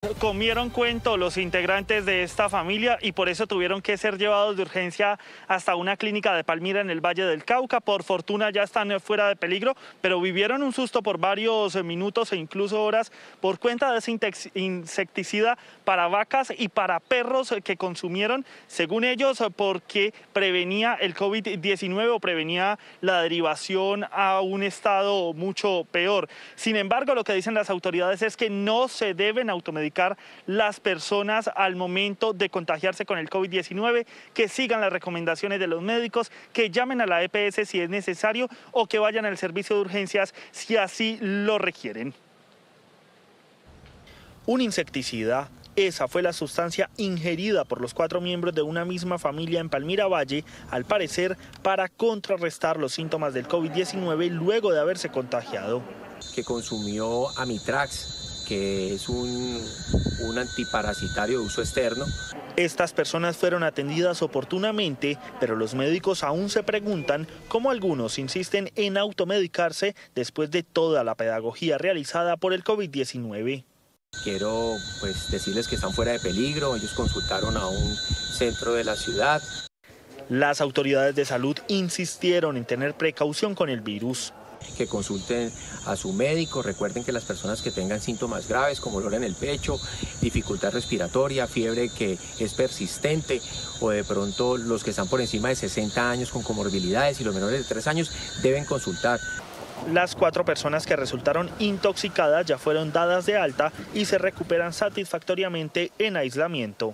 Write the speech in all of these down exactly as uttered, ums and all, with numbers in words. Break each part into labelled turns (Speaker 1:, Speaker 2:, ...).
Speaker 1: comieron cuento los integrantes de esta familia y por eso tuvieron que ser llevados de urgencia hasta una clínica de Palmira en el Valle del Cauca. Por fortuna ya están fuera de peligro, pero vivieron un susto por varios minutos e incluso horas por cuenta de ese insecticida para vacas y para perros que consumieron, según ellos, porque prevenía el COVID diecinueve o prevenía la derivación a un estado mucho peor. Sin embargo, lo que dicen las autoridades es que no se deben automedicar las personas al momento de contagiarse con el COVID diecinueve, que sigan las recomendaciones de los médicos, que llamen a la E P S si es necesario o que vayan al servicio de urgencias si así lo requieren. Un insecticida. Esa fue la sustancia ingerida por los cuatro miembros de una misma familia en Palmira Valle, al parecer para contrarrestar los síntomas del COVID diecinueve luego de haberse contagiado.
Speaker 2: Que consumió Amitrax, que es un, un antiparasitario de uso externo.
Speaker 1: Estas personas fueron atendidas oportunamente, pero los médicos aún se preguntan cómo algunos insisten en automedicarse después de toda la pedagogía realizada por el COVID diecinueve.
Speaker 2: Quiero pues decirles que están fuera de peligro. Ellos consultaron a un centro de la ciudad.
Speaker 1: Las autoridades de salud insistieron en tener precaución con el virus.
Speaker 2: Que consulten a su médico. Recuerden que las personas que tengan síntomas graves como dolor en el pecho, dificultad respiratoria, fiebre que es persistente o de pronto los que están por encima de sesenta años con comorbilidades y los menores de tres años deben consultar.
Speaker 1: Las cuatro personas que resultaron intoxicadas ya fueron dadas de alta y se recuperan satisfactoriamente en aislamiento.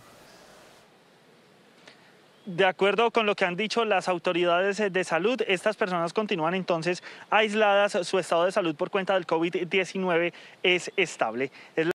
Speaker 1: De acuerdo con lo que han dicho las autoridades de salud, estas personas continúan entonces aisladas. Su estado de salud por cuenta del COVID diecinueve es estable.